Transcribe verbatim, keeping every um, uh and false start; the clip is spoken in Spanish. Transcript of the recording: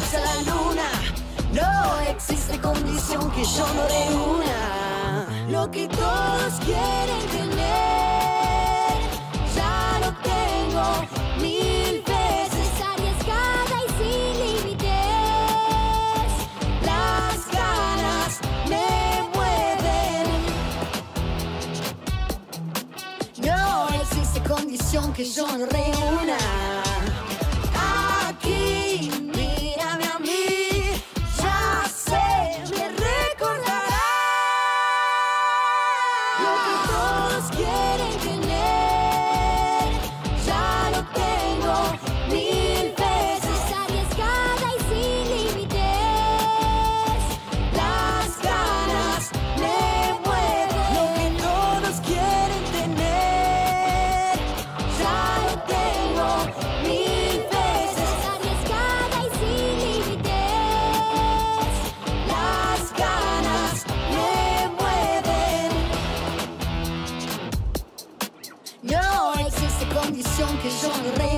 pies a la luna. No existe condición que yo no reúna. Lo que todos quieren tener, ya lo tengo mil veces. Arriesgada y sin límites, Las ganas me mueven. No existe condición que yo no reúna. Aquí, mírame a mí, ya sé, me recordará. Lo que todos quieren tener, ya lo tengo mil veces. arriesgada y sin límites, Las ganas me mueven. Lo que todos quieren tener, ya lo tengo mil veces. arriesgada y sin límites, Las ganas me mueven. No existe condición que yo no